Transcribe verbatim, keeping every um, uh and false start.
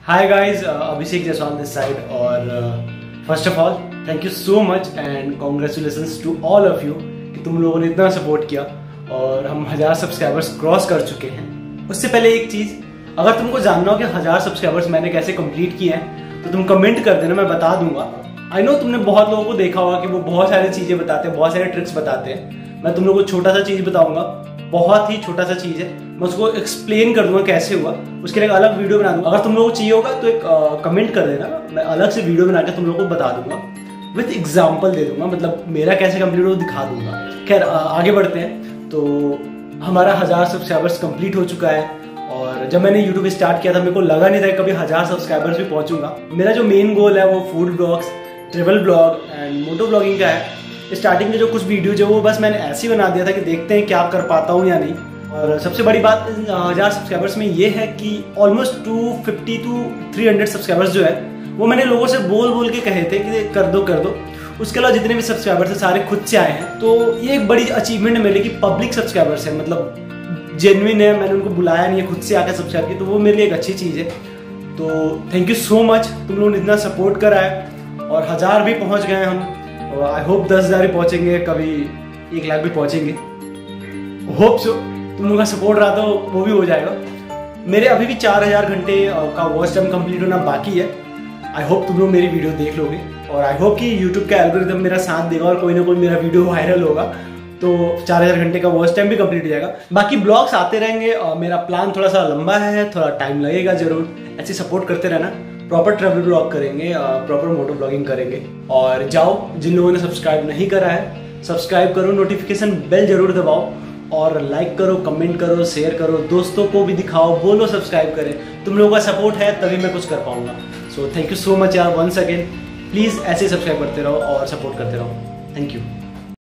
Hi guys, Abhishek Jaswal this side और first of all thank you so much and congratulations to all of you कि तुम लोगों ने इतना सपोर्ट किया और हम हजार सब्सक्राइबर्स क्रॉस कर चुके हैं। उससे पहले एक चीज, अगर तुमको जानना हो कि हजार सब्सक्राइबर्स मैंने कैसे कंप्लीट किए हैं तो तुम कमेंट कर देना, मैं बता दूंगा। आई नो तुमने बहुत लोगों को देखा होगा कि वो बहुत सारी चीजें बताते हैं, बहुत सारे ट्रिक्स बताते हैं। मैं तुम लोगों को छोटा सा चीज बताऊंगा, बहुत ही छोटा सा चीज है, मैं उसको एक्सप्लेन कर दूंगा कैसे हुआ, उसके लिए एक अलग वीडियो बना दूंगा। अगर तुम लोगों को चाहिए होगा तो एक आ, कमेंट कर देना, मैं अलग से वीडियो बना के तुम लोगों को बता दूंगा, विद एग्जाम्पल दे दूंगा, मतलब मेरा कैसे कंप्लीट हो दिखा दूंगा। खैर आगे बढ़ते हैं। तो हमारा हजार सब्सक्राइबर्स कंप्लीट हो चुका है और जब मैंने यूट्यूब स्टार्ट किया था मेरे को लगा नहीं था कभी हजार सब्सक्राइबर्स भी पहुंचूंगा। मेरा जो मेन गोल है वो food blogs, travel blog and moto blogging का है। स्टार्टिंग में जो कुछ वीडियो जो वो बस मैंने ऐसे ही बना दिया था कि देखते हैं क्या कर पाता हूँ या नहीं। और सबसे बड़ी बात हजार सब्सक्राइबर्स में ये है कि almost two fifty to three hundred subscribers जो है वो मैंने लोगों से बोल बोल के कहे थे कि कर दो कर दो। उसके अलावा जितने भी सब्सक्राइबर्स है सारे खुद से आए हैं। तो ये एक बड़ी अचीवमेंट है मेरे की, पब्लिक सब्सक्राइबर्स है, मतलब जेन्युइन है, मैंने उनको बुलाया नहीं है, खुद से आकर सब्सक्राइब किया, तो वो मेरे लिए एक अच्छी चीज़ है। तो थैंक यू सो मच, तुम लोगों ने इतना सपोर्ट करा है और हजार भी पहुंच गए हम और आई होप दस हजार भी पहुंचेंगे, कभी एक लाख भी पहुंचेंगे, होप सो। तुम लोगों का सपोर्ट रहा तो वो भी हो जाएगा। मेरे अभी भी चार हजार घंटे का वॉच टाइम कंप्लीट होना बाकी है। आई होप तुम लोग मेरी वीडियो देख लोगे और आई होप कि यूट्यूब का एल्गोरिथम मेरा साथ देगा और कोई ना कोई मेरा वीडियो वायरल होगा तो चार हजार घंटे का वॉच टाइम भी कंप्लीट हो जाएगा। बाकी ब्लॉग्स आते रहेंगे और मेरा प्लान थोड़ा सा लंबा है, थोड़ा टाइम लगेगा जरूर। ऐसे सपोर्ट करते रहना, प्रॉपर ट्रैवल ब्लॉग करेंगे, प्रॉपर मोटो ब्लॉगिंग करेंगे। और जाओ, जिन लोगों ने सब्सक्राइब नहीं करा है सब्सक्राइब करो, नोटिफिकेशन बेल जरूर दबाओ और लाइक करो, कमेंट करो, शेयर करो, दोस्तों को भी दिखाओ, बोलो सब्सक्राइब करें। तुम लोगों का सपोर्ट है तभी मैं कुछ कर पाऊंगा। So thank you so much यार, वंस अगेन। प्लीज़ ऐसे सब्सक्राइब करते रहो और सपोर्ट करते रहो। Thank you.